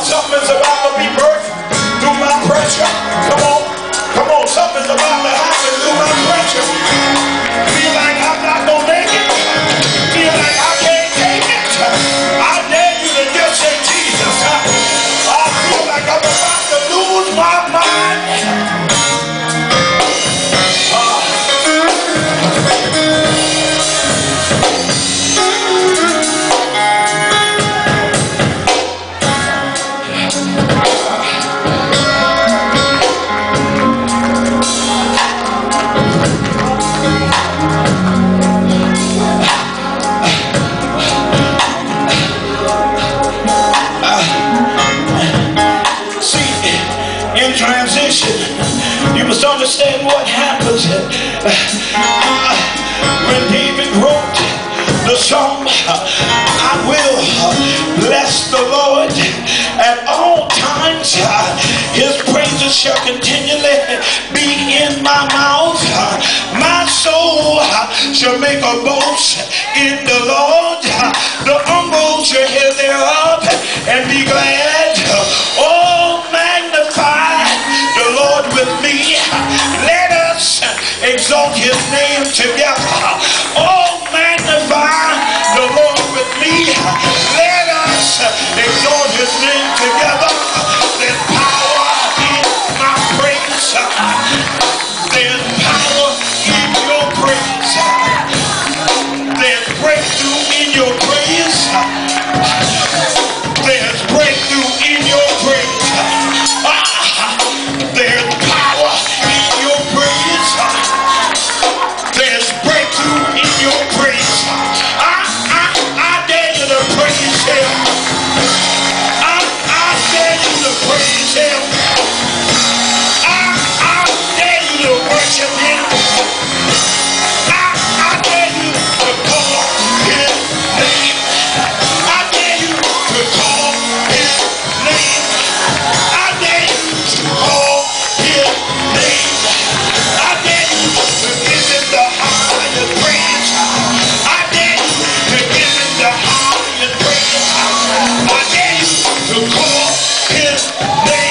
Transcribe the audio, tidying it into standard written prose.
something's about to be birthed through my pressure. Come on, come on, something's about to happen through my pressure. Feel like I'm not gonna make it. Feel like I can't take it. I dare you to just say Jesus. I feel like I'm about to lose my mind. Transition, you must understand what happens when David wrote the song, I will bless the Lord at all times, his praises shall continually be in my mouth. My soul shall make a boast in the Lord. The humble shall hear thereof and be glad. Oh, magnify the Lord with me. Let us exalt his name together. Oh, magnify the Lord with me. Let us exalt his name together. There's power in my praise. There's power in your praise. There's breakthrough in your praise. There's breakthrough in your praise. There's power in your praise. There's breakthrough in your praise. I dare you to praise him. I dare you to praise him. I dare you to worship him. I dare you to call his name. I dare you to call his name. I dare you to call his name. I dare you to give him the highest praise. I dare you to give him the highest praise. I dare you to call his name.